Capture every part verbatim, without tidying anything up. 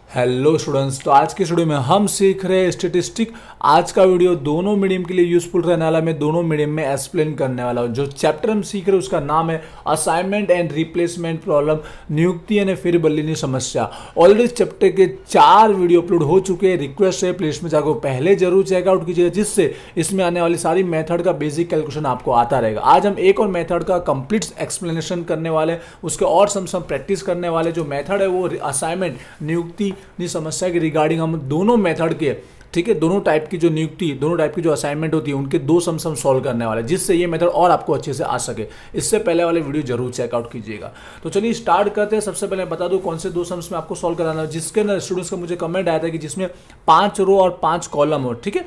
Hello students, तो आज के वीडियो में हम सीख रहे हैं स्टेटिस्टिक। आज का वीडियो दोनों मीडियम के लिए यूजफुल रहने वाला, मैं दोनों मीडियम में एक्सप्लेन करने वाला हूँ। जो चैप्टर हम सीख रहे हैं उसका नाम है असाइनमेंट एंड रिप्लेसमेंट प्रॉब्लम, नियुक्ति यानी फिर बदलनी समस्या। ऑलरेडी चैप्टर के चार वीडियो अपलोड हो चुके हैं। रिक्वेस्ट है प्लेलिस्ट में जाकर पहले जरूर चेकआउट कीजिएगा, जिससे इसमें आने वाली सारी मेथड का बेसिक कैलकुलेशन आपको आता रहेगा। आज हम एक और मेथड का कंप्लीट एक्सप्लेनेशन करने वाले, उसके और सम सम प्रैक्टिस करने वाले। जो मेथड है वो असाइनमेंट नियुक्ति समस्या के रिगार्डिंग हम दोनों मेथड के, ठीक है, दोनों टाइप की जो नियुक्ति, दोनों टाइप की जो असाइनमेंट होती है उनके दो सम सम सॉल्व करने वाले, जिससे ये मेथड और आपको अच्छे से आ सके। इससे पहले वाले वीडियो जरूर चेकआउट कीजिएगा। तो चलिए स्टार्ट करते हैं। सबसे पहले बता दूं कौन से दो सम्स में आपको सॉल्व कराना है, जिसके अंदर स्टूडेंट्स का मुझे कमेंट आया था कि जिसमें पांच रो और पांच कॉलम हो, ठीक है,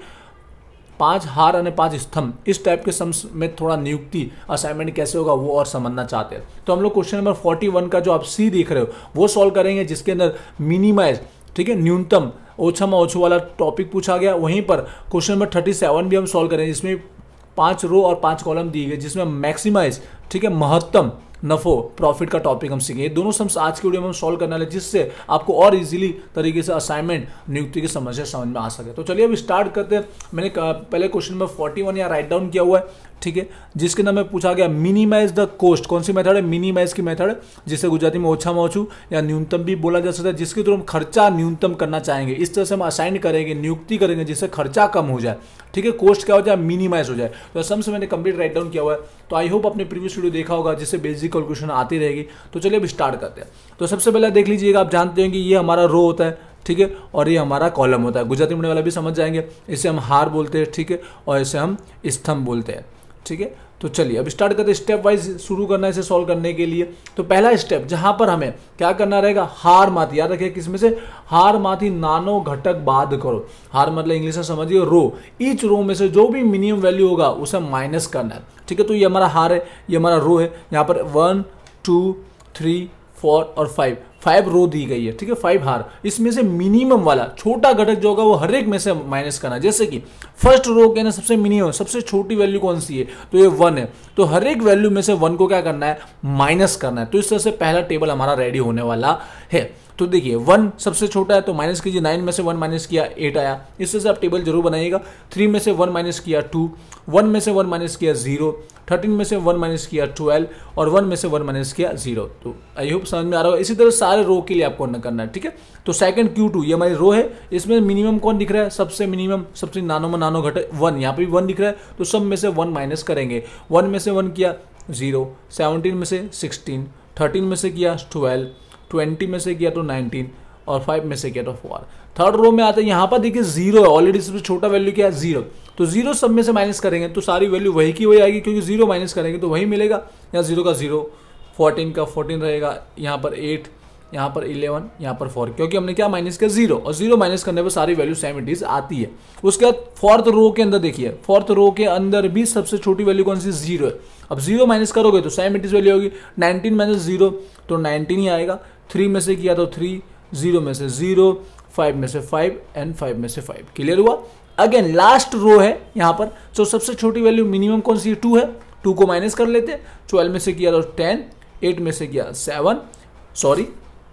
पांच हार और पांच स्तंभ, इस टाइप के सम्स में थोड़ा नियुक्ति असाइनमेंट कैसे होगा वो और समझना चाहते हैं। तो हम लोग क्वेश्चन नंबर इकतालीस का जो आप सी देख रहे हो वो सॉल्व करेंगे, जिसके अंदर मिनिमाइज, ठीक है, न्यूनतम ओछम ओछो वाला टॉपिक पूछा गया। वहीं पर क्वेश्चन नंबर सैंतीस भी हम सॉल्व करेंगे, जिसमें पांच रो और पांच कॉलम दिए गए, जिसमें मैक्सिमाइज, ठीक है, महत्तम नफो प्रॉफिट का टॉपिक हम सीखेंगे। दोनों सम्स आज की वीडियो में हम सॉल्व करने वाले, जिससे आपको और इजीली तरीके से असाइनमेंट नियुक्ति की समस्या समझ में आ सके। तो चलिए अब स्टार्ट करते हैं। मैंने पहले क्वेश्चन नंबर इकतालीस यहाँ राइट डाउन किया हुआ है, ठीक है, जिसके नाम में पूछा गया मिनिमाइज द कॉस्ट। कौन सी मेथड है? मिनिमाइज की मेथड, जिसे गुजराती में ओछा में ओछू या न्यूनतम भी बोला जा सकता है, जिसके थ्रू हम खर्चा न्यूनतम करना चाहेंगे। इस तरह से हम असाइन करेंगे, नियुक्ति करेंगे, जिससे खर्चा कम हो जाए, ठीक है, कॉस्ट क्या हो जाए, मिनिमाइज हो जाए। तो सम से मैंने कंप्लीट राइट डाउन किया हुआ है। तो आई होप अपने प्रीवियस वीडियो देखा होगा, जिससे बेसिक कैलकुलेशन आती रहेगी। तो चलिए अब स्टार्ट करते हैं। तो सबसे पहले देख लीजिएगा, आप जानते हैं कि ये हमारा रो होता है, ठीक है, और ये हमारा कॉलम होता है। गुजराती मीडियम वाला भी समझ जाएंगे। इसे हम हार बोलते हैं, ठीक है, और इसे हम स्तंभ बोलते हैं, ठीक है। तो चलिए अब स्टार्ट करते हैं। स्टेप वाइज शुरू करना है इसे सॉल्व करने के लिए। तो पहला स्टेप जहां पर हमें क्या करना रहेगा, हार माथी, याद रखिए किसमें से, हार माथी नानो घटक बाद करो। हार मतलब इंग्लिश में समझिए रो। ईच रो में से जो भी मिनिमम वैल्यू होगा उसे माइनस करना है, ठीक है। तो ये हमारा हार है, ये हमारा रो है। यहाँ पर वन टू थ्री फोर और फाइव फाइव रो दी गई है, ठीक है, फाइव हार। इसमें से मिनिमम वाला छोटा घटक जो होगा वो हर एक में से माइनस करना है। जैसे कि फर्स्ट रो के ना सबसे मिनिमम, सबसे छोटी वैल्यू कौन सी है, तो ये वन है। तो हर एक वैल्यू में से वन को क्या करना है, माइनस करना है। तो इस तरह से पहला टेबल हमारा रेडी होने वाला है। तो देखिए वन सबसे छोटा है तो माइनस कीजिए, नाइन में से वन माइनस किया एट आया। इस तरह से आप टेबल जरूर बनाइएगा। थ्री में से वन माइनस किया टू, वन में से वन माइनस किया जीरो, थर्टीन में से वन माइनस किया ट्वेल्व, और वन में से वन माइनस किया जीरो। तो आई होप समझ में आ रहा होगा। इसी तरह सारे रो के लिए आपको करना है, ठीक है। तो सेकंड क्यू टू ये हमारी रो है। इसमें मिनिमम कौन दिख रहा है, सबसे मिनिमम, सबसे नानो में नानो घटक वन, यहाँ पे भी वन दिख रहा है। तो सब में से वन माइनस करेंगे। वन में से वन किया जीरो, सेवनटीन में से सिक्सटीन, थर्टीन में से किया ट्वेल्व, ट्वेंटी में से किया तो नाइनटीन, और फाइव में से किया तो फोर। थर्ड रो में आते हैं, यहाँ पर देखिए जीरो है, ऑलरेडी सबसे छोटा वैल्यू क्या है, जीरो। तो जीरो सब में से माइनस करेंगे तो सारी वैल्यू वही की वही आएगी, क्योंकि जीरो माइनस करेंगे तो वही मिलेगा। यहाँ जीरो का जीरो, फोर्टीन का फोर्टीन रहेगा, यहाँ पर एट, यहाँ पर इलेवन, यहाँ पर फोर, क्योंकि हमने क्या माइनस किया, जीरो। और जीरो माइनस करने पर सारी वैल्यू सेम इट इज आती है। उसके बाद फोर्थ रो के अंदर देखिए, फोर्थ रो के अंदर भी सबसे छोटी वैल्यू कौन सी, जीरो है। अब जीरो माइनस करोगे तो सेम इट इज वैल्यू होगी, नाइनटीन माइनस जीरो तो नाइनटीन ही आएगा। थ्री में से किया तो थ्री, जीरो में से जीरो, फाइव में से फाइव, एंड फाइव में से फाइव। क्लियर हुआ। अगेन लास्ट रो है यहाँ पर, तो सबसे छोटी वैल्यू मिनिमम कौन सी है, टू है। टू को माइनस कर लेते हैं। ट्वेल्व में से किया तो टेन, एट में से किया सेवन, सॉरी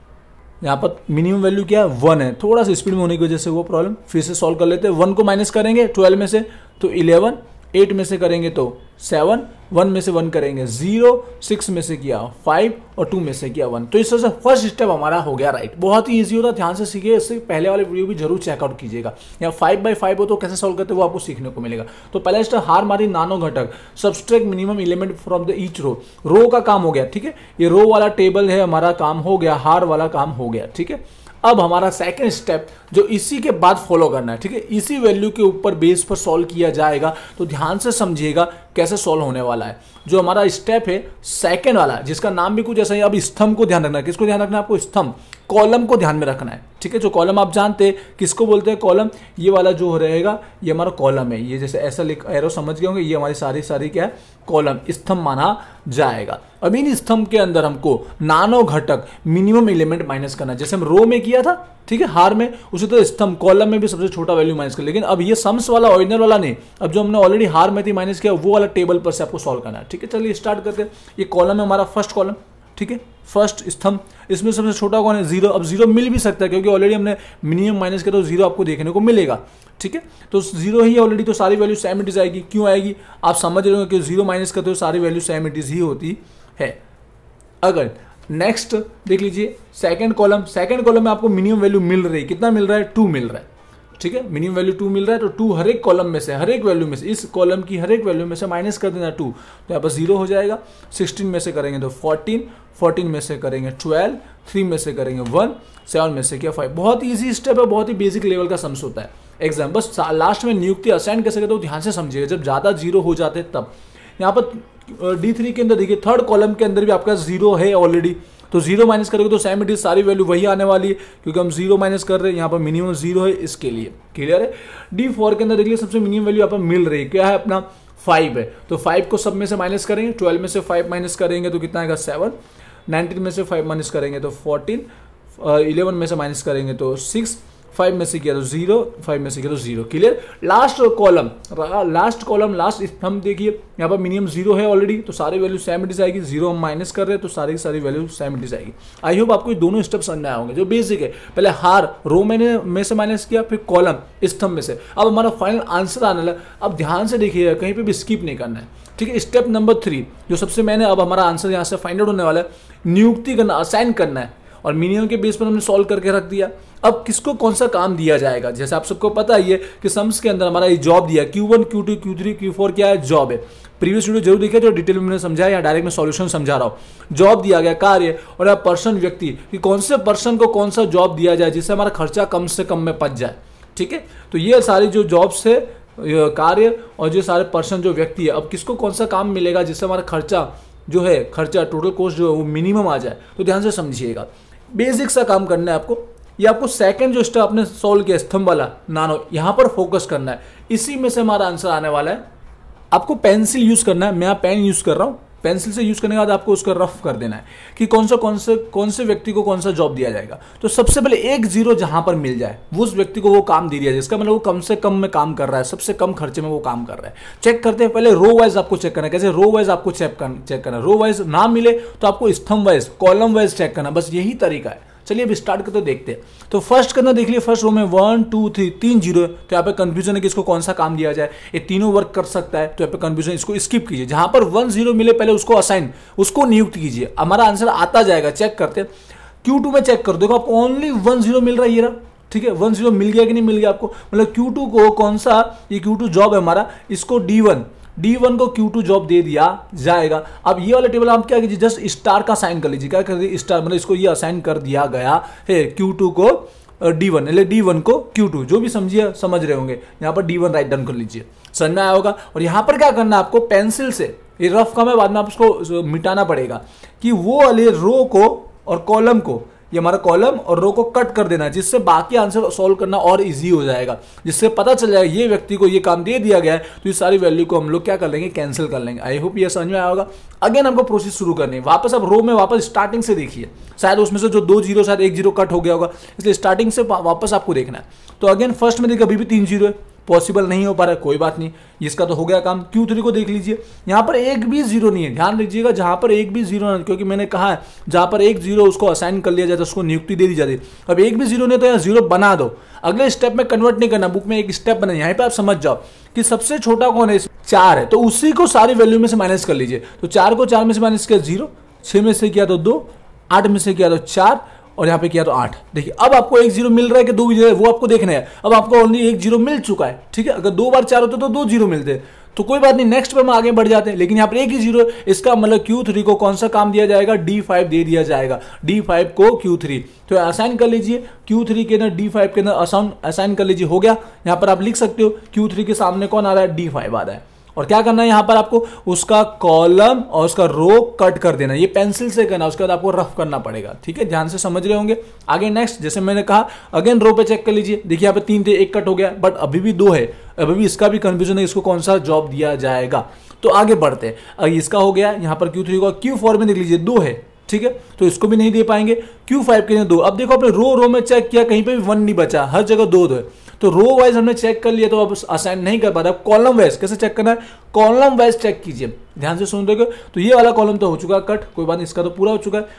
यहाँ पर मिनिमम वैल्यू क्या है, वन है। थोड़ा सा स्पीड में होने की वजह से वो प्रॉब्लम, फिर से सॉल्व कर लेते हैं। वन को माइनस करेंगे ट्वेल्व में से तो इलेवन, एट में से करेंगे तो सेवन, वन में से वन करेंगे जीरो, सिक्स में से किया फाइव, और टू में से किया वन। तो इस तरह से फर्स्ट स्टेप हमारा हो गया राइट। बहुत ही इजी होता है, ध्यान से सीखिए। इससे पहले वाले वीडियो भी जरूर चेकआउट कीजिएगा। या फाइव बाई फाइव हो तो कैसे सॉल्व करते हैं वो आपको सीखने को मिलेगा। तो पहला स्टेप, हार मारी नानो घटक, subtract minimum element from the each row. Row का काम हो गया, ठीक है, ये रो वाला टेबल है हमारा, काम हो गया। हार वाला काम हो गया, ठीक है। अब हमारा सेकंड स्टेप जो इसी के बाद फॉलो करना है, ठीक है, इसी वैल्यू के ऊपर बेस पर सॉल्व किया जाएगा। तो ध्यान से समझिएगा कैसे सॉल्व होने वाला है। जो हमारा स्टेप है सेकंड वाला, जिसका नाम भी कुछ ऐसा है। अब स्तंभ को ध्यान रखना है। किसको ध्यान रखना है आपको, स्तंभ, कॉलम को ध्यान में रखना है, ठीक है। जो कॉलम आप जानते हैं किसको बोलते हैं, कॉलम। ये वाला जो रहेगा ये हमारा कॉलम है। ये जैसे ऐसा लिख एरो समझ गए होंगे, ये हमारी सारी सारी क्या है, कॉलम, स्तंभ माना जाएगा। अब इन स्तंभ के अंदर हमको नानो घटक मिनिमम एलिमेंट माइनस करना है, जैसे हम रो में किया था, ठीक है, हार में। उसी तरह स्तंभ कॉलम में भी सबसे छोटा वैल्यू माइनस कर। लेकिन अब ये सम्स वाला ओरिजिनल वाला नहीं, अब जो हमने ऑलरेडी हार में थी माइनस किया वो वाला टेबल पर से आपको सॉल्व करना है, ठीक है। चलिए स्टार्ट करते हैं। ये कॉलम है हमारा, फर्स्ट कॉलम, ठीक है, फर्स्ट स्तंभ, इसमें सबसे छोटा कौन है, जीरो। अब जीरो मिल भी सकता है क्योंकि ऑलरेडी हमने मिनिमम माइनस किया तो जीरो आपको देखने को मिलेगा, ठीक है। तो जीरो ही ऑलरेडी, तो सारी वैल्यू सेम इट इज आएगी। क्यों आएगी, आप समझ रहे हो कि जीरो माइनस करते हो सारी वैल्यू सेम इट इज ही होती है। अगर नेक्स्ट देख लीजिए सेकंड कॉलम, सेकंड कॉलम में आपको मिनिमम वैल्यू मिल रही है, कितना मिल रहा है, टू मिल रहा है, ठीक है। मिनिमम वैल्यू टू मिल रहा है, तो टू हर एक कॉलम में से, हर एक वैल्यू में से, इस कॉलम की हर एक वैल्यू में से माइनस कर देना टू, तो यहाँ पर जीरो हो जाएगा। सिक्सटीन में से करेंगे तो फोर्टीन, फोर्टीन में से करेंगे ट्वेल्व, थ्री में से करेंगे वन, सेवन में से क्या फाइव। बहुत ईजी स्टेप है, बहुत ही बेसिक लेवल का सम्स होता है एग्जाम। बस लास्ट में नियुक्ति असाइन कैसे करते हो ध्यान से समझिएगा, जब ज़्यादा जीरो हो जाते हैं तब। यहाँ पर डी थ्री के अंदर देखिए थर्ड कॉलम के अंदर भी आपका जीरो है ऑलरेडी, तो जीरो माइनस करोगे तो सेम इट इज सारी वैल्यू वही आने वाली है क्योंकि हम जीरो माइनस कर रहे हैं, यहाँ पर मिनिमम जीरो है इसके लिए, क्लियर है। डी फोर के अंदर देख लीजिए सबसे मिनिमम वैल्यू यहाँ पर मिल रही है, क्या है अपना फाइव है, तो फाइव को सब में से माइनस करेंगे, ट्वेल्व में से फाइव माइनस करेंगे तो कितना आएगा सेवन, नाइनटीन में से फाइव माइनस करेंगे तो फोर्टीन, इलेवन में से माइनस करेंगे तो सिक्स, फाइव में से किया तो जीरो, फाइव में से किया तो zero, clear. Last column, last column last स्तंभ देखिए यहाँ पर मिनिमम जीरो है ऑलरेडी, तो सारी वैल्यू सेम इट इज आएगी। जीरो हम माइनस कर रहे हैं तो सारी की सारी वैल्यू सेम इट इज आएगी। आई होप आपको ये दोनों स्टेप समझ में आए होंगे, जो बेसिक है। पहले हार रो मैंने में से माइनस किया, फिर कॉलम स्तंभ में से। अब हमारा फाइनल आंसर आने लगा, अब ध्यान से देखिएगा, कहीं पर भी स्किप नहीं करना है, ठीक है। स्टेप नंबर थ्री जो सबसे मैंने, अब हमारा आंसर यहाँ से फाइंड आउट होने वाला है, नियुक्ति करना, असाइन करना है, और मिनिमम के बेस पर हमने सॉल्व करके रख दिया। अब किसको कौन सा काम दिया जाएगा, जैसे आप सबको पता ही है कि सम्स के अंदर हमारा ये जॉब दिया, Q one, Q two, Q three, Q four क्या है, जॉब है। प्रीवियस वीडियो जरूर देखिए जो डिटेल में मैंने समझाया, या डायरेक्ट में सॉल्यूशन समझा रहा हूँ। जॉब दिया गया, कार्य और पर्सन, व्यक्ति, कि कौन से पर्सन को कौन सा जॉब दिया जाए जिससे हमारा खर्चा कम से कम में पच जाए, ठीक है। तो ये सारी जो जॉब्स है, कार्य और जो सारे पर्सन जो व्यक्ति है, अब किसको कौन सा काम मिलेगा जिससे हमारा खर्चा जो है, खर्चा टोटल कॉस्ट जो है वो मिनिमम आ जाए, तो ध्यान से समझिएगा। बेसिक सा काम करना है आपको। ये आपको सेकंड जो स्टेप आपने सॉल्व किया स्तंभ वाला नानो, यहां पर फोकस करना है, इसी में से हमारा आंसर आने वाला है। आपको पेंसिल यूज करना है, मैं यहाँ पेन यूज कर रहा हूँ। पेंसिल से यूज करने के बाद आपको उसका रफ कर देना है कि कौन सा कौन से कौन से व्यक्ति को कौन सा जॉब दिया जाएगा। तो सबसे पहले एक जीरो जहां पर मिल जाए उस व्यक्ति को वो काम दे दिया जाए, इसका मतलब वो कम से कम में काम कर रहा है, सबसे कम खर्चे में वो काम कर रहा है। चेक करते हैं, पहले रो वाइज आपको चेक करना है। कैसे, रो वाइज आपको चेक करना चेक करना रो वाइज ना मिले तो आपको स्तंभ वाइज, कॉलम वाइज चेक करना, बस यही तरीका है। चलिए अब स्टार्ट करते देखते हैं। तो फर्स्ट करना देख लिया, फर्स्ट रो में वन टू थ्री तीन जीरो है, तो यहाँ पे कंफ्यूजन है कि इसको कौन सा काम दिया जाए। ये तीनों वर्क कर सकता है, तो यहाँ पे कंफ्यूजन, इसको स्किप कीजिए। जहां पर वन जीरो मिले पहले उसको असाइन, उसको नियुक्त कीजिए, हमारा आंसर आता जाएगा। चेक करते हैं, क्यू टू में चेक करो, देखो आपको ओनली वन जीरो मिल रहा है, ये रहा, ठीक है। वन जीरो मिल गया कि नहीं मिल गया आपको, मतलब क्यू टू को कौन सा, ये क्यू टू जॉब है हमारा, इसको डी वन, डी वन को क्यू टू जॉब दे दिया जाएगा। अब ये वाला टेबल आप क्या कीजिए, जस्ट स्टार का साइन कर लीजिए। क्या कर दीजिए, स्टार, मतलब इसको ये असाइन कर दिया गया है, क्यू टू को डी वन, मतलब डी वन को क्यू टू, जो भी समझिए समझ रहे होंगे। यहाँ पर डी वन राइट डाउन कर लीजिए, समझ में आया होगा। और यहाँ पर क्या करना है आपको, पेंसिल से, ये रफ काम है, बाद में आप उसको मिटाना पड़ेगा, कि वो वाले रो को और कॉलम को, ये हमारा कॉलम और रो को कट कर देना है, जिससे बाकी आंसर सॉल्व करना और इजी हो जाएगा, जिससे पता चल जाएगा ये व्यक्ति को ये काम दे दिया गया है, तो ये सारी वैल्यू को हम लोग क्या कर लेंगे, कैंसिल कर लेंगे। आई होप ये समझ में आया होगा। अगेन हमको प्रोसेस शुरू करनी है, वापस अब रो में वापस स्टार्टिंग से देखिए, शायद उसमें से जो दो जीरो शायद एक जीरो कट हो गया होगा, इसलिए स्टार्टिंग से वापस आपको देखना है। तो अगेन फर्स्ट में देखिए अभी भी तीन जीरो है, पॉसिबल नहीं हो पा रहा है, कोई बात नहीं, इसका तो हो गया काम। क्यू थ्री को देख लीजिए, यहाँ पर एक भी जीरो नहीं है, ध्यान रखिएगा, जहां पर एक भी जीरो नहीं, क्योंकि मैंने कहा है जहां पर एक जीरो उसको असाइन कर लिया जाता है, उसको नियुक्ति दे दी जाती है। अब एक भी जीरो नहीं तो यहाँ जीरो बना दो, अगले स्टेप में कन्वर्ट नहीं करना, बुक में एक स्टेप बना, यहाँ पे आप समझ जाओ कि सबसे छोटा कौन है, चार है, तो उसी को सारी वैल्यू में से माइनस कर लीजिए। तो चार को चार में से माइनस किया जीरो, छह में से किया तो दो, आठ में से किया तो चार, और यहाँ पे किया तो आठ। देखिए अब आपको एक जीरो मिल रहा है कि दो जीरो है, वो आपको देखना है। अब आपको ओनली एक जीरो मिल चुका है, ठीक है। अगर दो बार चार होते तो दो जीरो मिलते, तो कोई बात नहीं, नेक्स्ट पे हम आगे बढ़ जाते हैं। लेकिन यहाँ पर एक ही जीरो, इसका मतलब क्यू थ्री को कौन सा काम दिया जाएगा, डी फाइव दे दिया जाएगा, डी फाइव को क्यू थ्री। तो असाइन कर लीजिए, क्यू थ्री के अंदर डी फाइव के अंदर असाइन असाइन कर लीजिए, हो गया। यहाँ पर आप लिख सकते हो क्यू थ्री के सामने कौन आ रहा है, डी फाइव आ रहा है। और क्या करना है यहाँ पर आपको, उसका कॉलम और उसका रो कट कर देना, ये पेंसिल से करना, उसके बाद आपको रफ करना पड़ेगा, ठीक है। ध्यान से समझ रहे होंगे। आगे नेक्स्ट, जैसे मैंने कहा, अगेन रो पे चेक कर लीजिए, देखिए यहाँ पे तीन थे, एक कट हो गया, बट अभी भी दो है, अभी भी इसका भी कंफ्यूजन है, इसको कौन सा जॉब दिया जाएगा। तो आगे बढ़ते हैं, इसका हो गया, यहाँ पर क्यू थ्री को, क्यू फोर में देख लीजिए दो है, ठीक है, तो इसको भी नहीं दे पाएंगे। क्यू फाइव के लिए दो, अब देखो आपने रो रो में चेक किया, कहीं पे भी वन नहीं बचा, हर जगह दो दो है, तो रो वाइज हमने चेक कर लिया, तो अब असाइन नहीं कर पा रहा। कॉलम वाइज कैसे चेक करना है, कॉलम वाइज चेक कीजिए, ध्यान से सुन रहे हो। तो ये वाला कॉलम तो हो चुका कट, कोई बात नहीं, इसका तो पूरा हो चुका है।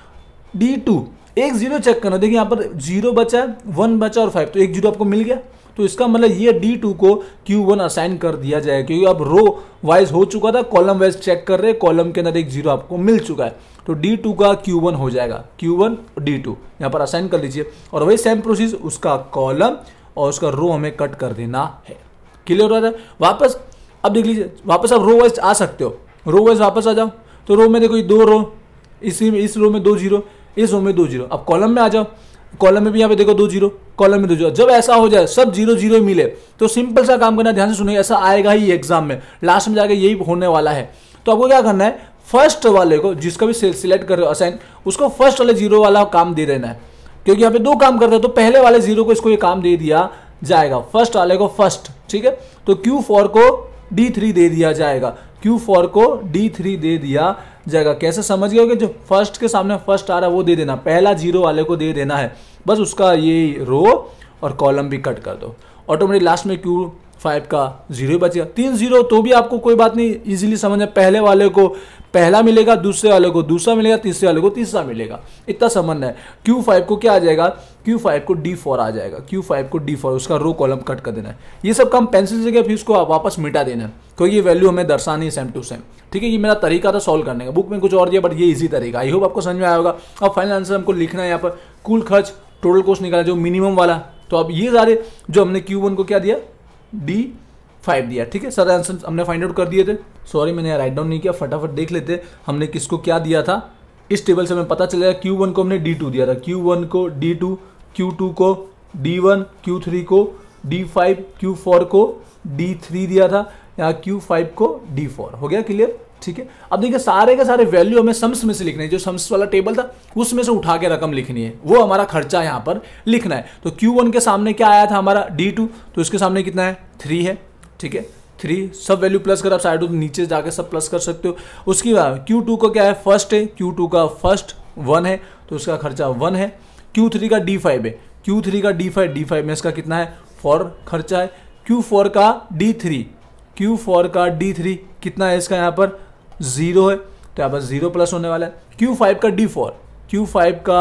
डी टू, एक जीरो चेक करना। देखिए यहाँ पर जीरो बचा है, वन बचा और फाइव, तो एक जीरो आपको मिल गया। तो इसका मतलब ये डी टू को क्यू वन असाइन कर दिया जाएगा, क्योंकि अब रो वाइज हो चुका था, कॉलम वाइज चेक कर रहे, कॉलम के अंदर एक जीरो आपको मिल चुका है, तो डी टू का क्यू वन हो जाएगा, क्यू वन डी टू यहाँ पर असाइन कर लीजिए। और वही सेम प्रोसेस, उसका कॉलम और उसका रो हमें कट कर देना है। क्लियर हो रहा है? वापस अब देख लीजिए, वापस आप रो वाइज आ सकते हो, रो वाइज वापस आ जाओ। तो रो में देखो ये दो रो, इसी में इस रो में दो जीरो, इस रो में दो जीरो। अब कॉलम में आ जाओ, कॉलम में भी यहाँ पे देखो दो जीरो, कॉलम में दो जीरो। जब ऐसा हो जाए सब जीरो जीरो मिले तो सिंपल सा काम करना, ध्यान से सुनिए, ऐसा आएगा ही एग्जाम में, लास्ट में जाकर यही होने वाला है। तो आपको क्या करना है, फर्स्ट वाले को जिसका भी सिलेक्ट कर रहे हो असाइन, उसको फर्स्ट वाले जीरो वाला काम दे देना है, क्योंकि यहाँ पे दो काम करते हैं, तो पहले वाले जीरो को इसको ये काम दे दिया जाएगा, फर्स्ट वाले को फर्स्ट, ठीक है। तो क्यू फोर को डी थ्री दे दिया जाएगा, क्यू फोर को डी थ्री दे दिया जाएगा। कैसे समझ गए? जो फर्स्ट के सामने फर्स्ट आ रहा है वो दे देना, पहला जीरो वाले को दे देना है, बस उसका ये रो और कॉलम भी कट कर दो, ऑटोमेटिक लास्ट में क्यू फाइव का जीरो बचेगा। तीन जीरो तो भी आपको कोई बात नहीं, इजीली समझ में, पहले वाले को पहला मिलेगा, दूसरे वाले को दूसरा मिलेगा, तीसरे वाले को तीसरा मिलेगा, इतना समझना है। क्यू फाइव को क्या आ जाएगा, क्यू फाइव को डी फोर आ जाएगा, क्यू फाइव को डी फोर, उसका रो कॉलम कट कर देना है। ये सब काम पेंसिल से किया, फिर उसको वापस मिटा देना है, क्योंकि ये वैल्यू हमें दर्शानी है सेम टू सेम, ठीक है। ये मेरा तरीका था सॉल्व करने का, बुक में कुछ और दिया, बट ये इजी तरीका, आई होप आपको समझ में आया होगा। अब फाइनल आंसर हमको लिखना है यहाँ पर, कुल खर्च टोटल कॉस्ट निकाला जो मिनिमम वाला। तो अब ये सारे जो हमने क्यू वन को क्या दिया, डी फाइव दिया, ठीक है। सारे आंसर हमने फाइंड आउट कर दिए थे। सॉरी मैंने राइट डाउन नहीं किया, फटाफट देख लेते हमने किसको क्या दिया था। इस टेबल से हमें पता चलेगा क्यू वन को हमने डी टू दिया था, क्यू वन को डी टू, क्यू टू को डी वन, क्यू थ्री को डी फाइव, क्यू फोर को डी थ्री दिया था, यहाँ क्यू फाइव को डी फोर। हो गया क्लियर, ठीक है। अब देखिए सारे के सारे वैल्यू हमें सम्स में से लिखने हैं, जो सम्स वाला टेबल था उसमें से उठा के रकम लिखनी है, वो हमारा खर्चा यहाँ पर लिखना है। तो क्यू वन के सामने क्या आया था हमारा डी टू, तो इसके सामने कितना है, थ्री है, ठीक है। थ्री सब वैल्यू प्लस कर, आप साइड नीचे जाके सब प्लस कर सकते हो। उसकी बाद क्यू टू को क्या है, फर्स्ट है, क्यू टू का फर्स्ट वन है, तो उसका खर्चा वन है। क्यू थ्री का डी फाइव है, क्यू थ्री का डी फाइव, डी फाइव में इसका कितना है, फोर खर्चा है। क्यू फोर का डी थ्री, क्यू फोर का डी थ्री कितना है, इसका यहाँ पर जीरो है, तो यहाँ पर जीरो प्लस होने वाला है। क्यू फाइव का डी फोर, क्यू फाइव का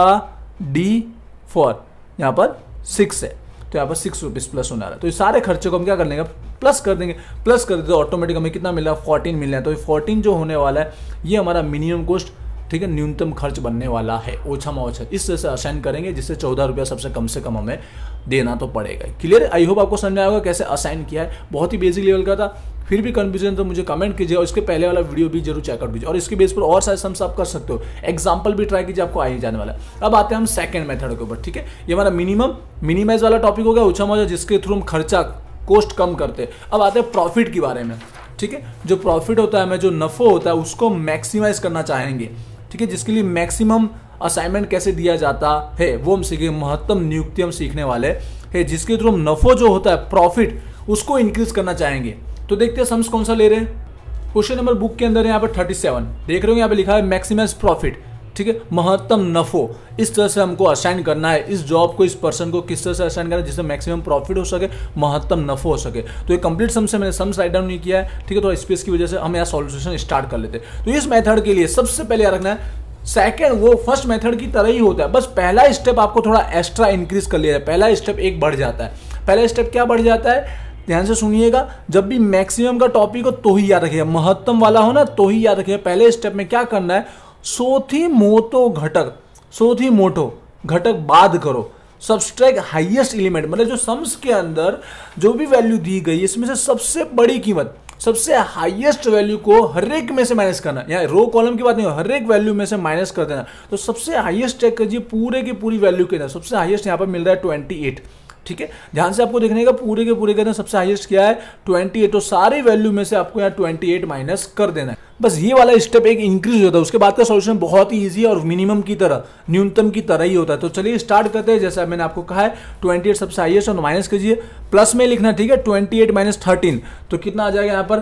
डी फोर यहाँ पर सिक्स है, तो यहाँ पर सिक्स रुपीज प्लस होने वाला है। तो ये सारे खर्चे को हम क्या कर लेंगे, प्लस कर देंगे, प्लस कर देते तो ऑटोमेटिक हमें कितना मिला, फोर्टीन मिलना है। तो ये फोर्टीन जो होने वाला है ये हमारा मिनिमम कॉस्ट, ठीक है, न्यूनतम खर्च बनने वाला है, ओछा में ओछा इस तरह से असाइन करेंगे, जिससे चौदह रुपया सबसे कम से कम हमें देना तो पड़ेगा। क्लियर, आई होप आपको समझ में आएगा कैसे असाइन किया है, बहुत ही बेसिक लेवल का था। फिर भी कंफ्यूजन तो मुझे कमेंट कीजिए, और इसके पहले वाला वीडियो भी जरूर चेकआउट कीजिए, और इसके बेस पर और सारे सम्स आप कर सकते हो, एग्जाम्पल भी ट्राई कीजिए, आपको आ ही जाने वाला है। अब आते हैं हम सेकंड मेथड के ऊपर, ठीक है। ये हमारा मिनिमम मिनिमाइज वाला टॉपिक हो गया, ओछा मौजा, जिसके थ्रू हम खर्चा कॉस्ट कम करते हैं। अब आते हैं प्रॉफिट के बारे में, ठीक है। जो प्रॉफिट होता है, हमें जो नफा होता है उसको मैक्सिमाइज करना चाहेंगे, ठीक है, जिसके लिए मैक्सिमम असाइनमेंट कैसे दिया जाता है वो हम सीखेंगे, महत्तम नियुक्ति हम सीखने वाले हैं, जिसके थ्रू हम नफो जो होता है प्रॉफिट उसको इंक्रीज करना चाहेंगे। तो देखते हैं सम्स कौन सा ले रहे हैं। क्वेश्चन नंबर बुक के अंदर है यहाँ पर थर्टी सेवन, देख रहे हो यहाँ पे लिखा है मैक्सिमाइज प्रॉफिट, ठीक है, महत्तम नफो। इस तरह से हमको असाइन करना है, इस जॉब को, इस पर्सन को किस तरह से असाइन करना है जिससे मैक्सिमम प्रॉफिट हो सके, महत्तम नफो हो सके। तो ये कंप्लीट सम्स है, मैंने सम्स राइट डाउन नहीं किया है, ठीक है, थोड़ा स्पेस की वजह से हम यहाँ सॉल्यूशन स्टार्ट कर लेते हैं। तो इस मेथड के लिए सबसे पहले याद रखना है, सेकंड वो फर्स्ट मेथड की तरह ही होता है, बस पहला स्टेप आपको थोड़ा एक्स्ट्रा इंक्रीज कर लिया है, पहला स्टेप एक बढ़ जाता है। पहला स्टेप क्या बढ़ जाता है, ध्यान से सुनिएगा, जब भी मैक्सिमम का टॉपिक हो तो ही याद रखिएगा, महत्तम वाला हो ना तो ही याद रखिएगा। पहले स्टेप में क्या करना है, सोथी मोटो घटक, सोथी मोटो घटक बाद करो, सबस्ट्रैक्ट हाईएस्ट एलिमेंट, मतलब जो सम्स के अंदर जो भी वैल्यू दी गई इसमें से सबसे बड़ी कीमत, सबसे हाईएस्ट वैल्यू को हर एक में से माइनस करना, यहाँ रो कॉलम की बात नहीं, हर एक वैल्यू में से माइनस कर देना। तो सबसे हाईएस्ट चेक कीजिए पूरे की पूरी वैल्यू के अंदर, सबसे हाईएस्ट यहाँ पर मिल रहा है ट्वेंटी एट, ठीक है। ध्यान से आपको देखने का पूरे के पूरे के अंदर सबसे हाईएस्ट क्या है, अट्ठाईस, तो सारी वैल्यू में से आपको यहाँ अट्ठाईस माइनस कर देना है। बस ये वाला स्टेप एक इंक्रीज होता है, उसके बाद का सॉल्यूशन बहुत ही इजी है और मिनिमम की तरह, न्यूनतम की तरह ही होता है। तो चलिए स्टार्ट करते हैं। जैसा मैंने आपको कहा है अट्ठाईस सबसे हाईएस्ट और माइनस कीजिए, प्लस में लिखना, ठीक है, अट्ठाईस माइनस थर्टीन, तो कितना आ जाएगा यहाँ पर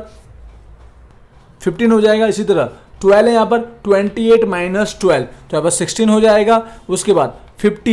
पंद्रह हो जाएगा। इसी तरह बारह है यहाँ पर, अट्ठाईस माइनस ट्वेल्व, तो यहाँ पर सोलह हो जाएगा। उसके बाद पंद्रह,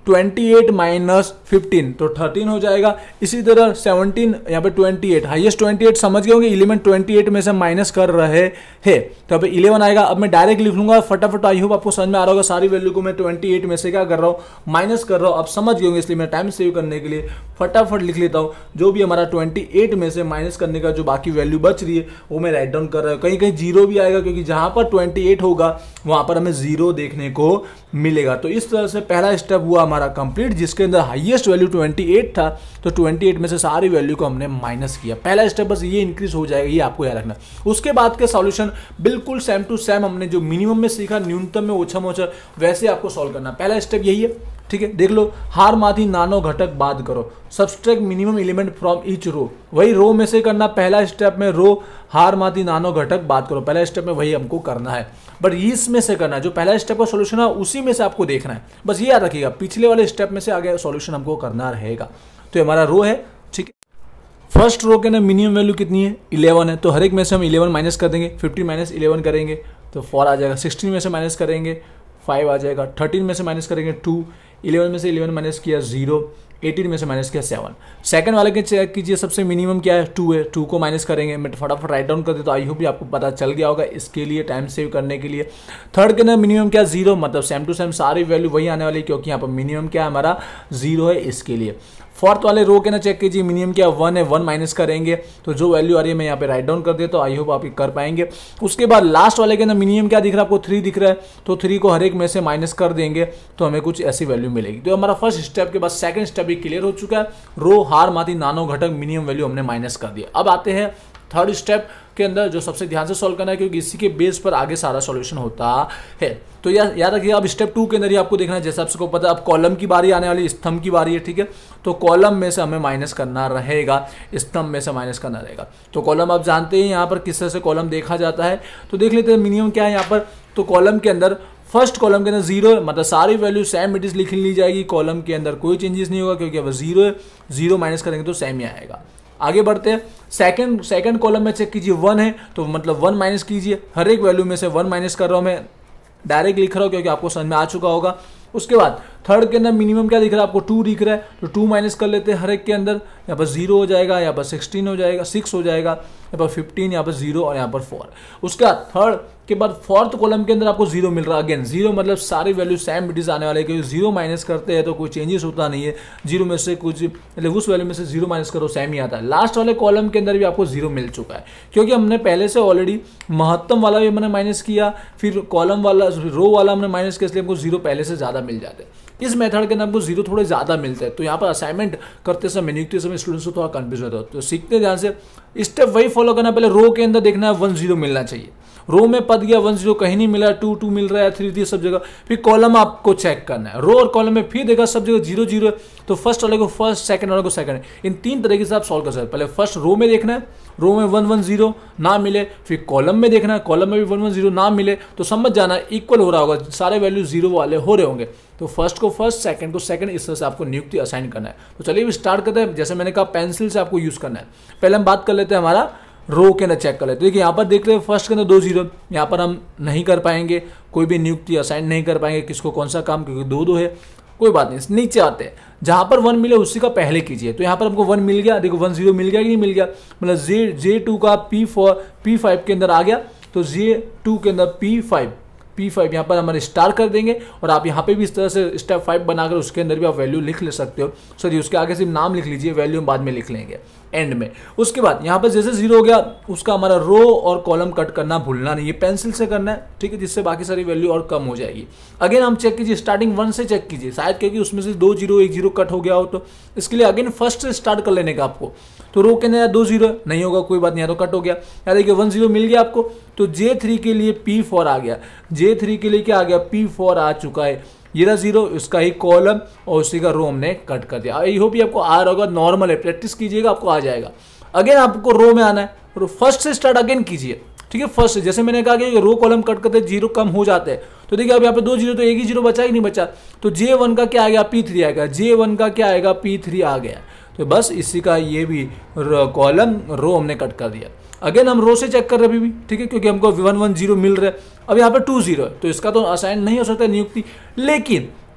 ट्वेंटी एट माइनस फिफ्टीन तो थर्टीन हो जाएगा। इसी तरह सेवनटीन यहाँ पे twenty eight, highest twenty eight समझ गए होंगे, एलिमेंट ट्वेंटी एट में से माइनस कर रहे हैं तो अब इलेवन आएगा। अब मैं डायरेक्ट लिख लूंगा फटाफट, आई होप आपको समझ में आ रहा होगा। सारी वैल्यू को मैं ट्वेंटी एट में से क्या कर रहा हूँ, माइनस कर रहा हूँ। अब समझ गए होंगे, इसलिए मैं टाइम सेव करने के लिए फटाफट लिख लेता हूँ। जो भी हमारा ट्वेंटी एट में से माइनस करने का जो बाकी वैल्यू बच रही है वो मैं राइट डाउन कर रहा हूँ। कहीं कहीं जीरो भी आएगा, क्योंकि जहां पर ट्वेंटी एट होगा वहां पर हमें जीरो देखने को मिलेगा। तो इस तरह से पहला स्टेप हुआ हमारा कंप्लीट, जिसके अंदर हाईएस्ट वैल्यू ट्वेंटी एट था, तो ट्वेंटी एट में से सारी वैल्यू को हमने माइनस किया। पहला स्टेप बस ये इंक्रीज हो जाएगा, ये आपको याद रखना। उसके बाद के सॉल्यूशन बिल्कुल सेम टू सेम, हमने जो मिनिमम में सीखा न्यूनतम में ओछा मोछा वैसे आपको सॉल्व करना। पहला स्टेप यही है, ठीक है। देख लो, हार माथी नानो घटक बाद करो, subtract minimum element from each row. वही रो में से करना, पहला स्टेप में रो हार माथी नानो घटक बाद करो, पहला स्टेप में वही हमको करना है। बट इसमें से करना है, जो पहला स्टेप का सॉल्यूशन है उसी में से आपको देखना है। बस ये याद रखिएगा, पिछले वाले स्टेप में से आगे सॉल्यूशन हमको करना रहेगा। तो हमारा रो है, ठीक है। फर्स्ट रो के ना मिनिमम वैल्यू कितनी है, इलेवन है, तो हर एक में से हम इलेवन माइनस कर देंगे। फिफ्टीन माइनस इलेवन करेंगे तो फोर आ जाएगा। सिक्सटीन में से माइनस करेंगे फाइव आ जाएगा। थर्टीन में से माइनस करेंगे टू। इलेवन में से इलेवन माइनस किया जीरो। एटीन में से माइनस किया सेवन। सेकंड वाले के चेक कीजिए, सबसे मिनिमम क्या है, टू है, टू को माइनस करेंगे। मैं फटाफट राइट डाउन कर देता हूँ, आई होप भी आपको पता चल गया होगा, इसके लिए टाइम सेव करने के लिए। थर्ड के अंदर मिनिमम क्या, जीरो, मतलब सेम टू सेम सारी वैल्यू वही आने वाली, क्योंकि यहाँ पर मिनिमम क्या है हमारा, जीरो है, इसके लिए। फोर्थ वाले रो के ना चेक कीजिए, मिनिमम क्या वन है, वन माइनस करेंगे तो जो वैल्यू आ रही है मैं यहाँ पे राइट डाउन कर देता हूँ, आई होप आप कर पाएंगे। उसके बाद लास्ट वाले के ना मिनिमम क्या दिख रहा है आपको, थ्री दिख रहा है, तो थ्री को हर एक में से माइनस कर देंगे तो हमें कुछ ऐसी वैल्यू मिलेगी। तो हमारा फर्स्ट स्टेप के बाद सेकंड स्टेप भी क्लियर हो चुका है। रो हार माथी नानो घटक मिनिमम वैल्यू हमने माइनस कर दिया। अब आते हैं थर्ड स्टेप के अंदर, जो सबसे ध्यान से सॉल्व करना है, क्योंकि इसी के बेस पर आगे सारा सॉल्यूशन होता है। तो याद याद रखिए, अब स्टेप टू के अंदर ही आपको देखना है, जैसे आपको पता है अब कॉलम की बारी आने वाली, स्तंभ की बारी है, ठीक है। तो कॉलम में से हमें माइनस करना रहेगा, स्तंभ में से माइनस करना रहेगा। तो कॉलम आप जानते हैं यहाँ पर किस तरह से कॉलम देखा जाता है, तो देख लेते हैं मिनिमम क्या है यहाँ पर। तो कॉलम के अंदर फर्स्ट कॉलम के अंदर जीरो है, मतलब सारी वैल्यू सेम इट इज लिख ली जाएगी। कॉलम के अंदर कोई चेंजेस नहीं होगा, क्योंकि अब जीरो है, जीरो माइनस करेंगे तो सेम ही आएगा। आगे बढ़ते हैं, सेकंड सेकंड कॉलम में चेक कीजिए, वन है तो मतलब वन माइनस कीजिए। हर एक वैल्यू में से वन माइनस कर रहा हूं मैं, डायरेक्ट लिख रहा हूं क्योंकि आपको समझ में आ चुका होगा। उसके बाद थर्ड के अंदर मिनिमम क्या दिख रहा है आपको, टू दिख रहा है, तो टू माइनस कर लेते हैं हर एक के अंदर। यहाँ पर जीरो हो जाएगा, यहाँ पर सिक्सटीन हो जाएगा, सिक्स हो जाएगा, यहाँ पर फिफ्टीन, यहाँ पर जीरो और यहाँ पर फोर। उसके बाद थर्ड के बाद फोर्थ कॉलम के अंदर आपको जीरो मिल रहा है। अगेन जीरो मतलब सारी वैल्यू सेम इट इज आने वाले, क्योंकि जीरो माइनस करते हैं तो कोई चेंजेस होता नहीं है। जीरो में से कुछ मतलब उस वैल्यू में से जीरो माइनस करो सेम ही आता है। लास्ट वाले कॉलम के अंदर भी आपको जीरो मिल चुका है, क्योंकि हमने पहले से ऑलरेडी महत्तम वाला भी हमने माइनस किया, फिर कॉलम वाला रो वाला हमने माइनस किया, इसलिए हमको जीरो पहले से ज्यादा मिल जाते हैं। इस मेथड के अंदर हमको जीरो थोड़े ज्यादा मिलते हैं। तो यहाँ पर असाइनमेंट करते समय, नियुक्ति समय स्टूडेंट्स को थोड़ा कंफ्यूज होता है। तो सीखते ध्यान से, स्टेप वही फॉलो करना। पहले रो के अंदर देखना है वन जीरो मिलना चाहिए, रो में पद गया वन जीरो कहीं नहीं मिला, टू टू मिल रहा है, थ्री थ्री सब जगह। फिर कॉलम आपको चेक करना है, रो और कॉलम में फिर देखा सब जगह जीरो जीरो है, तो फर्स्ट वाले को फर्स्ट, सेकंड वाले को सेकंड। इन तीन तरीके से आप सॉल्व कर सकते हैं। पहले फर्स्ट रो में देखना है, रो में वन वन जीरो ना मिले, फिर कॉलम में देखना है, कॉलम में भी वन वन जीरो ना मिले, तो समझ जाना इक्वल हो रहा होगा, सारे वैल्यू जीरो वाले हो रहे होंगे। तो फर्स्ट को फर्स्ट, सेकंड को सेकंड, इस तरह से आपको नियुक्ति असाइन करना है। तो चलिए स्टार्ट करते हैं। जैसे मैंने कहा पेंसिल से आपको यूज करना है। पहले हम बात कर लेते हैं हमारा रो के अंदर चेक कर लेते हैं। देखिए यहाँ पर देख रहे हैं फर्स्ट के अंदर दो जीरो, यहाँ पर हम नहीं कर पाएंगे, कोई भी नियुक्ति असाइन नहीं कर पाएंगे, किसको कौन सा काम, क्योंकि दो दो है। कोई बात नहीं, नीचे आते हैं, जहां पर वन मिले उसी का पहले कीजिए। तो यहाँ पर हमको वन मिल गया, देखो वन जीरो मिल गया कि नहीं मिल गया, मतलब जे जे टू का पी फोर पी फाइव के अंदर आ गया, तो जे टू के अंदर पी फाइव पी फाइव यहाँ पर हमारे स्टार कर देंगे। और आप यहाँ पे भी इस तरह से स्टेप फाइव बनाकर उसके अंदर भी आप वैल्यू लिख ले सकते हो। सॉरी, उसके आगे सिर्फ नाम लिख लीजिए, वैल्यू हम बाद में लिख लेंगे एंड में। उसके बाद यहाँ पर जैसे जीरो हो गया, उसका हमारा रो और कॉलम कट करना भूलना नहीं है, पेंसिल से करना है, ठीक है, जिससे बाकी सारी वैल्यू और कम हो जाएगी। अगेन हम चेक कीजिए, स्टार्टिंग वन से चेक कीजिए, शायद क्योंकि उसमें से दो जीरो एक जीरो कट हो गया हो, तो इसके लिए अगेन फर्स्ट से स्टार्ट कर लेने का आपको। तो रो के अंदर दो जीरो नहीं होगा, कोई बात नहीं, तो कट हो गया। यार देखिए वन जीरो मिल गया आपको, तो जे थ्री के लिए पी फोर आ गया, जे थ्री के लिए क्या आ गया, पी फोर आ चुका है। ये रहा जीरो, इसका ही कॉलम और उसी का रो हमने कट कर दिया। आई होप आपको आ रहा होगा, नॉर्मल है, प्रैक्टिस कीजिएगा आपको आ जाएगा। अगेन आपको रो में आना है, फर्स्ट से स्टार्ट अगेन कीजिए, ठीक है। फर्स्ट से, जैसे मैंने कहा कि रो कॉलम कट करते जीरो कम हो जाते हैं, तो देखिए अब यहाँ पे दो जीरो, तो एक ही जीरो बचा ही नहीं बचा, तो जे वन का क्या आ गया, पी थ्री आ गया, जे वन का क्या आएगा, पी थ्री आ गया। तो बस इसी का ये भी कॉलम रो हमने कट कर दिया। अगेन हम रो से चेक कर रहे अभी भी, ठीक है, क्योंकि हमको वन वन जीरो मिल रहा है। अब यहाँ पे टू जीरो है, तो इसका तो असाइन नहीं हो सकता नियुक्ति, लेकिन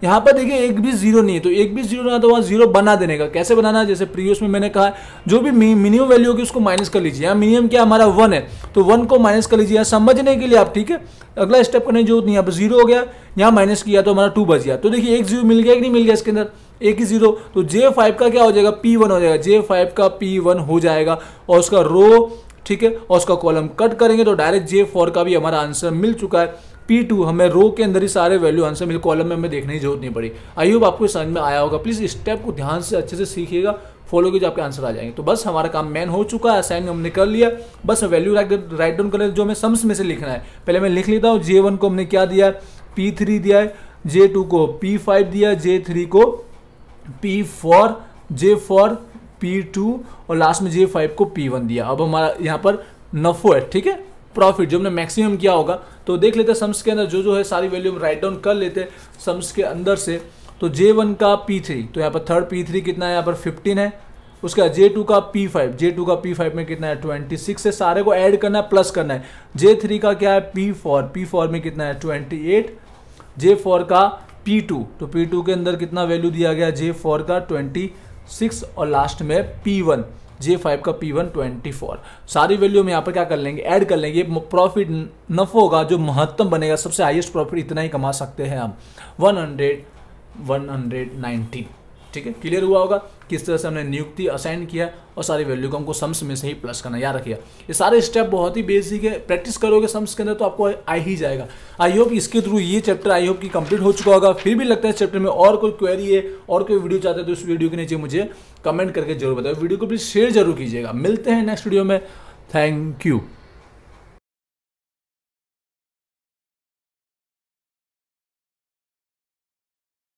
यहाँ पर देखिए एक भी जीरो नहीं है, तो एक भी जीरो ना तो वहाँ जीरो बना देने का। कैसे बनाना है, जैसे प्रीवियस में मैंने कहा जो भी मिनिमम वैल्यू होगी उसको माइनस कर लीजिए। यहाँ मिनिमम क्या हमारा वन है, तो वन को माइनस कर लीजिए यहाँ समझने के लिए आप, ठीक है। अगला स्टेप करने की जरूरत नहीं, यहाँ पर जीरो हो गया, यहाँ माइनस किया तो हमारा टू बच गया। तो देखिए एक जीरो मिल गया कि नहीं मिल गया, इसके अंदर एक ही जीरो, तो जे फाइव का क्या हो जाएगा, पी वन हो जाएगा, जे फाइव का पी वन हो जाएगा और उसका रो, ठीक है, और उसका कॉलम कट करेंगे तो डायरेक्ट जे फोर का भी हमारा आंसर मिल चुका है। पी टू हमें रो के अंदर ही सारे वैल्यू आंसर मिले, कॉलम में हमें देखने की जरूरत नहीं पड़ी। आई होप आपको समझ में आया होगा। प्लीज इस स्टेप को ध्यान से अच्छे से सीखिएगा, फॉलो कीजिए, आपके आंसर आ जाएंगे। तो बस हमारा काम मैन हो चुका है, असाइन हमने कर लिया, बस वैल्यू राइट डाउन करें जो हमें सम्स में से लिखना है। पहले मैं लिख लेता हूँ, जे वन को हमने क्या दिया है, पी थ्री दिया है, जे टू को पी फाइव दिया, जे थ्री को P four, J four P two और लास्ट में जे फाइव को पी वन दिया। अब हमारा यहाँ पर नफो है, ठीक है, प्रॉफिट जो हमने मैक्सिमम किया होगा। तो देख लेते हैं सम्स के अंदर जो जो है सारी वैल्यू हम राइट डाउन कर लेते हैं सम्स के अंदर से। तो जे वन का पी थ्री, तो यहाँ पर थर्ड पी थ्री कितना है, यहाँ पर फिफ्टीन है। उसका जे टू का पी फाइव, जे टू का पी फाइव में कितना है, ट्वेंटी सिक्स है। सारे को ऐड करना है, प्लस करना है। जे थ्री का क्या है, पी फोर, पी फोर में कितना है, ट्वेंटी एट। जे फोर का पी टू, तो पी टू के अंदर कितना वैल्यू दिया गया, जे फोर का ट्वेंटी सिक्स और लास्ट में पी वन, जे फाइव का पी वन ट्वेंटी फोर। सारी वैल्यू हम यहाँ पर क्या कर लेंगे, ऐड कर लेंगे। प्रॉफिट नफा होगा जो महत्तम बनेगा, सबसे हाईएस्ट प्रॉफिट इतना ही कमा सकते हैं हम, one hundred one hundred nineteen. ठीक है, क्लियर हुआ होगा किस तरह से हमने नियुक्ति असाइन किया और सारी वैल्यू को हमको सम्स में से ही प्लस करना, याद रखिए। ये सारे स्टेप बहुत ही बेसिक है, प्रैक्टिस करोगे सम्स के अंदर तो आपको आ ही जाएगा। आई होप इसके थ्रू ये चैप्टर आई होप कि कंप्लीट हो चुका होगा। फिर भी लगता है इस चैप्टर में और कोई क्वेरी है और कोई वीडियो चाहते हैं तो इस वीडियो के नीचे मुझे कमेंट करके जरूर बताओ। वीडियो को प्लीज शेयर जरूर कीजिएगा। मिलते हैं नेक्स्ट वीडियो में, थैंक यू।